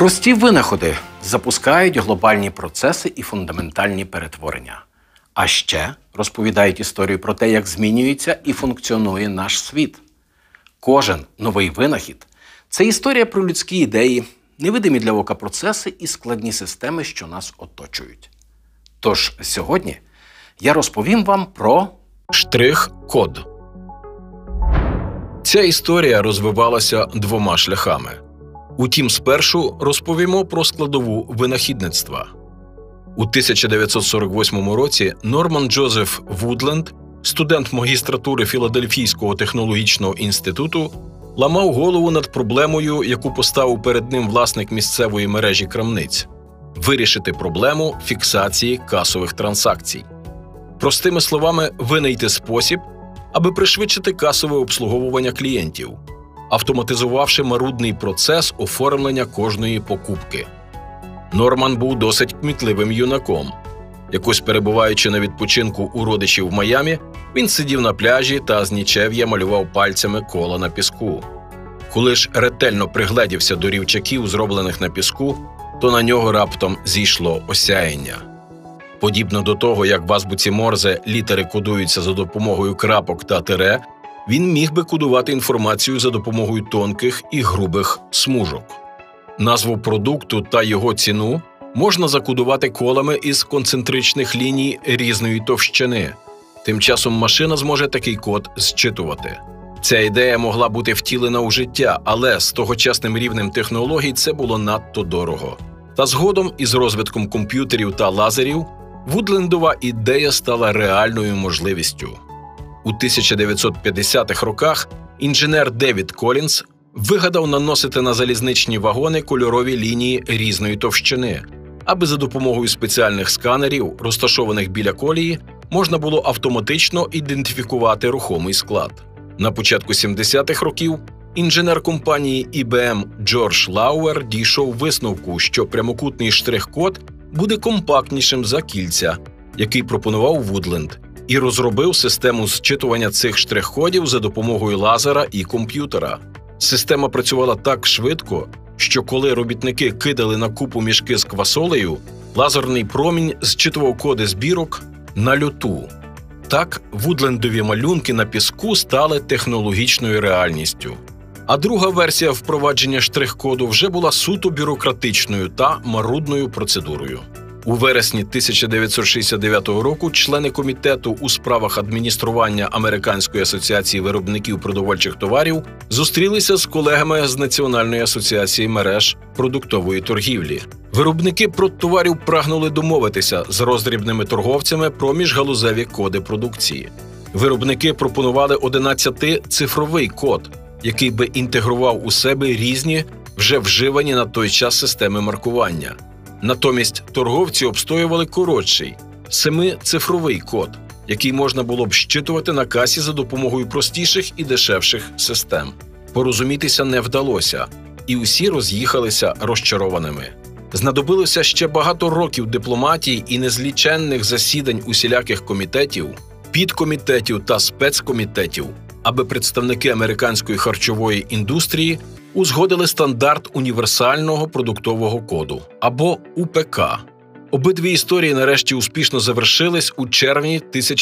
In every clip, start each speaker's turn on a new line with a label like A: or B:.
A: Прості винаходи запускають глобальні процеси і фундаментальні перетворення. А ще розповідають історію про те, як змінюється і функціонує наш світ. Кожен новий винахід – це історія про людські ідеї, невидимі для ока процеси і складні системи, що нас оточують. Тож сьогодні я розповім вам про
B: штрих-код. Ця історія розвивалася двома шляхами. Утім, спершу розповімо про складову винахідництва. У 1948 році Норман Джозеф Вудленд, студент магістратури Філадельфійського технологічного інституту, ламав голову над проблемою, яку поставив перед ним власник місцевої мережі крамниць – вирішити проблему фіксації касових транзакцій. Простими словами, винайти спосіб, аби пришвидшити касове обслуговування клієнтів, автоматизувавши марудний процес оформлення кожної покупки. Норман був досить кмітливим юнаком. Якось перебуваючи на відпочинку у родичів в Майамі, він сидів на пляжі та з нічев'я малював пальцями кола на піску. Коли ж ретельно пригледівся до рівчаків, зроблених на піску, то на нього раптом зійшло осяяння. Подібно до того, як в азбуці Морзе літери кодуються за допомогою крапок та тире, він міг би кодувати інформацію за допомогою тонких і грубих смужок. Назву продукту та його ціну можна закодувати колами із концентричних ліній різної товщини. Тим часом машина зможе такий код зчитувати. Ця ідея могла бути втілена у життя, але з тогочасним рівнем технологій це було надто дорого. Та згодом, із розвитком комп'ютерів та лазерів, Вудлендова ідея стала реальною можливістю. У 1950-х роках інженер Девід Колінс вигадав наносити на залізничні вагони кольорові лінії різної товщини, аби за допомогою спеціальних сканерів, розташованих біля колії, можна було автоматично ідентифікувати рухомий склад. На початку 70-х років інженер компанії IBM Джордж Лауер дійшов висновку, що прямокутний штрих-код буде компактнішим за кільця, який пропонував Вудленд, і розробив систему зчитування цих штрих-кодів за допомогою лазера і комп'ютера. Система працювала так швидко, що коли робітники кидали на купу мішки з квасолею, лазерний промінь зчитував коди збірок на льоту. Так, Вудлендові малюнки на піску стали технологічною реальністю. А друга версія впровадження штрих-коду вже була суто бюрократичною та марудною процедурою. У вересні 1969 року члени комітету у справах адміністрування Американської асоціації виробників продовольчих товарів зустрілися з колегами з Національної асоціації мереж продуктової торгівлі. Виробники продтоварів прагнули домовитися з роздрібними торговцями про міжгалузеві коди продукції. Виробники пропонували 11-цифровий код, який би інтегрував у себе різні, вже вживані на той час системи маркування. Натомість торговці обстоювали коротший, 7-цифровий код, який можна було б щитувати на касі за допомогою простіших і дешевших систем. Порозумітися не вдалося, і усі роз'їхалися розчарованими. Знадобилося ще багато років дипломатії і незліченних засідань усіляких комітетів, підкомітетів та спецкомітетів, аби представники американської харчової індустрії узгодили стандарт універсального продуктового коду, або УПК. Обидві історії нарешті успішно завершились у червні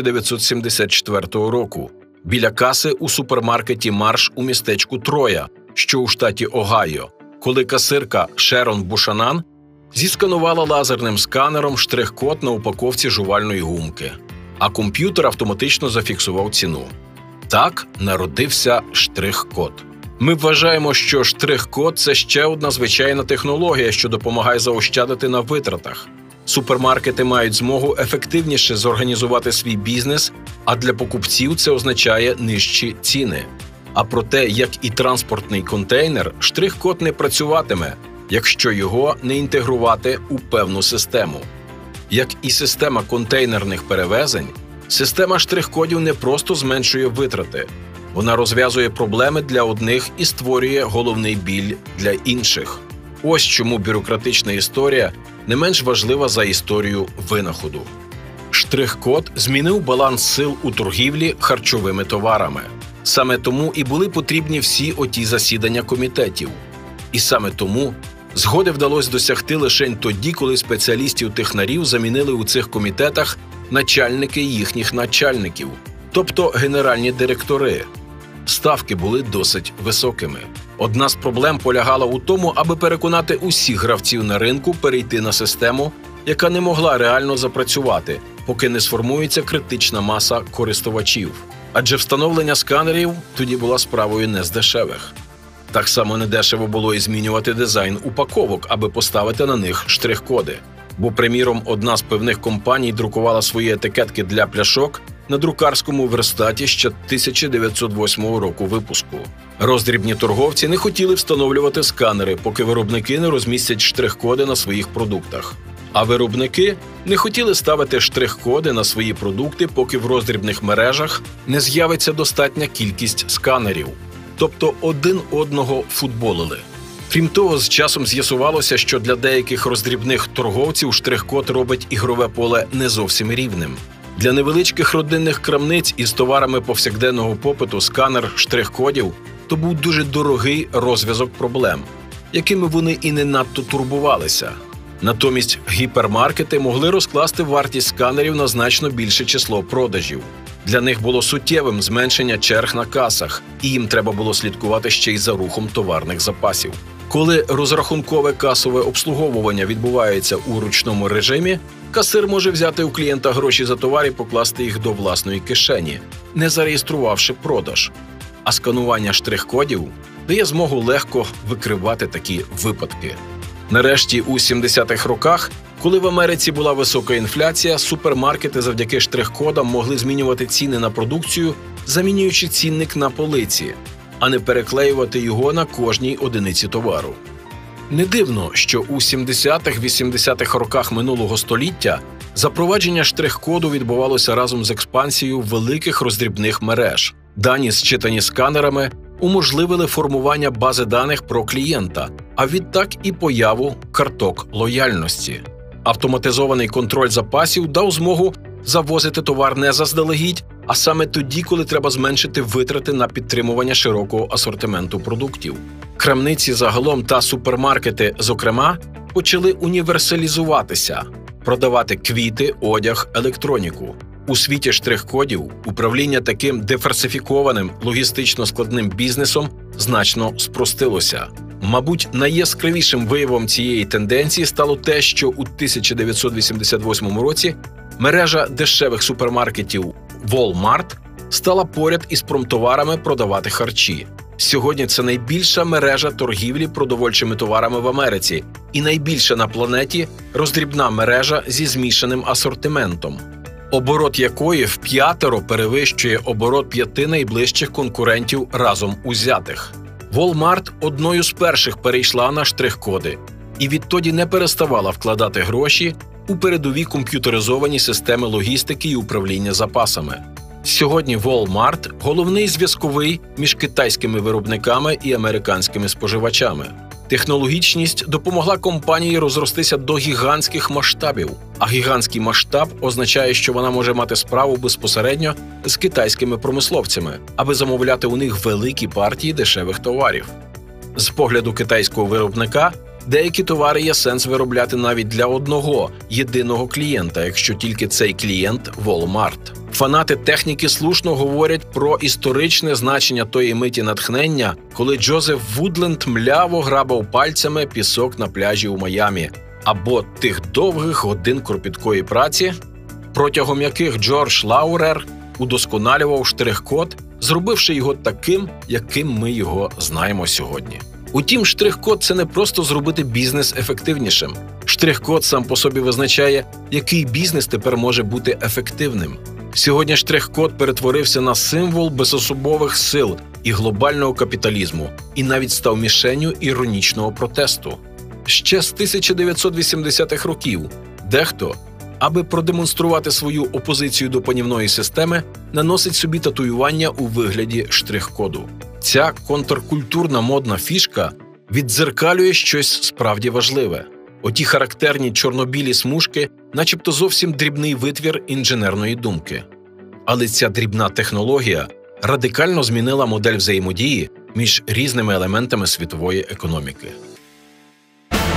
B: 1974 року біля каси у супермаркеті «Марш» у містечку Троя, що у штаті Огайо, коли касирка Шерон Бушанан зісканувала лазерним сканером штрих-код на упаковці жувальної гумки, а комп'ютер автоматично зафіксував ціну. Так народився штрих-код. Ми вважаємо, що штрих-код – це ще одна звичайна технологія, що допомагає заощадити на витратах. Супермаркети мають змогу ефективніше зорганізувати свій бізнес, а для покупців це означає нижчі ціни. А проте, як і транспортний контейнер, штрих-код не працюватиме, якщо його не інтегрувати у певну систему. Як і система контейнерних перевезень, система штрих-кодів не просто зменшує витрати. Вона розв'язує проблеми для одних і створює головний біль для інших. Ось чому бюрократична історія не менш важлива за історію винаходу. Штрих-код змінив баланс сил у торгівлі харчовими товарами. Саме тому і були потрібні всі оті засідання комітетів. І саме тому Згоди вдалося досягти лише тоді, коли спеціалістів-технарів замінили у цих комітетах начальники їхніх начальників, тобто генеральні директори. Ставки були досить високими. Одна з проблем полягала у тому, аби переконати усіх гравців на ринку перейти на систему, яка не могла реально запрацювати, поки не сформується критична маса користувачів. Адже встановлення сканерів тоді була справою не з дешевих. Так само недешево було і змінювати дизайн упаковок, аби поставити на них штрих-коди. Бо, приміром, одна з певних компаній друкувала свої етикетки для пляшок на друкарському верстаті ще 1908 року випуску. Роздрібні торговці не хотіли встановлювати сканери, поки виробники не розмістять штрих-коди на своїх продуктах. А виробники не хотіли ставити штрих-коди на свої продукти, поки в роздрібних мережах не з'явиться достатня кількість сканерів. Тобто один одного футболили. Крім того, з часом з'ясувалося, що для деяких роздрібних торговців штрих-код робить ігрове поле не зовсім рівним. Для невеличких родинних крамниць із товарами повсякденного попиту сканер штрих-кодів – то був дуже дорогий розв'язок проблем, якими вони і не надто турбувалися. Натомість гіпермаркети могли розкласти вартість сканерів на значно більше число продажів. Для них було суттєвим зменшення черг на касах, і їм треба було слідкувати ще й за рухом товарних запасів. Коли розрахункове касове обслуговування відбувається у ручному режимі, касир може взяти у клієнта гроші за товар і покласти їх до власної кишені, не зареєструвавши продаж. А сканування штрих-кодів дає змогу легко викривати такі випадки. Нарешті, у 70-х роках, коли в Америці була висока інфляція, супермаркети завдяки штрих-кодам могли змінювати ціни на продукцію, замінюючи цінник на полиці, а не переклеювати його на кожній одиниці товару. Не дивно, що у 70-80-х роках минулого століття запровадження штрих-коду відбувалося разом з експансією великих роздрібних мереж. Дані, зчитані сканерами, уможливили формування бази даних про клієнта, а відтак і появу карток лояльності. Автоматизований контроль запасів дав змогу завозити товар не заздалегідь, а саме тоді, коли треба зменшити витрати на підтримування широкого асортименту продуктів. Крамниці загалом та супермаркети, зокрема, почали універсалізуватися, продавати квіти, одяг, електроніку. У світі штрих-кодів управління таким диверсифікованим, логістично складним бізнесом значно спростилося. Мабуть, найяскравішим виявом цієї тенденції стало те, що у 1988 році мережа дешевих супермаркетів Walmart стала поряд із промтоварами продавати харчі. Сьогодні це найбільша мережа торгівлі продовольчими товарами в Америці і найбільша на планеті роздрібна мережа зі змішаним асортиментом, оборот якої вп'ятеро перевищує оборот 5 найближчих конкурентів разом узятих. Walmart одною з перших перейшла на штрих-коди і відтоді не переставала вкладати гроші у передові комп'ютеризовані системи логістики і управління запасами. Сьогодні Walmart – головний зв'язковий між китайськими виробниками і американськими споживачами. Технологічність допомогла компанії розростися до гігантських масштабів, а гігантський масштаб означає, що вона може мати справу безпосередньо з китайськими промисловцями, аби замовляти у них великі партії дешевих товарів. З погляду китайського виробника, деякі товари є сенс виробляти навіть для одного, єдиного клієнта, якщо тільки цей клієнт – Walmart. Фанати техніки слушно говорять про історичне значення тої миті натхнення, коли Джозеф Вудленд мляво грабав пальцями пісок на пляжі у Майамі, або тих довгих годин кропіткої праці, протягом яких Джордж Лаурер удосконалював штрих-код, зробивши його таким, яким ми його знаємо сьогодні. Утім, штрих-код – це не просто зробити бізнес ефективнішим. Штрих-код сам по собі визначає, який бізнес тепер може бути ефективним. Сьогодні штрих-код перетворився на символ безособових сил і глобального капіталізму, і навіть став мішенню іронічного протесту. Ще з 1980-х років дехто, аби продемонструвати свою опозицію до панівної системи, наносить собі татуювання у вигляді штрих-коду. Ця контркультурна модна фішка віддзеркалює щось справді важливе. Оті характерні чорно-білі смужки начебто зовсім дрібний витвір інженерної думки. Але ця дрібна технологія радикально змінила модель взаємодії між різними елементами світової економіки.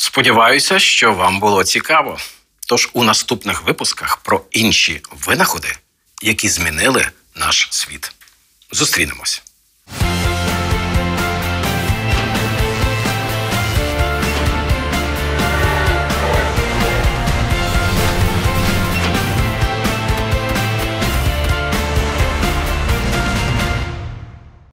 A: Сподіваюся, що вам було цікаво. Тож у наступних випусках про інші винаходи, які змінили наш світ. Зустрінемось.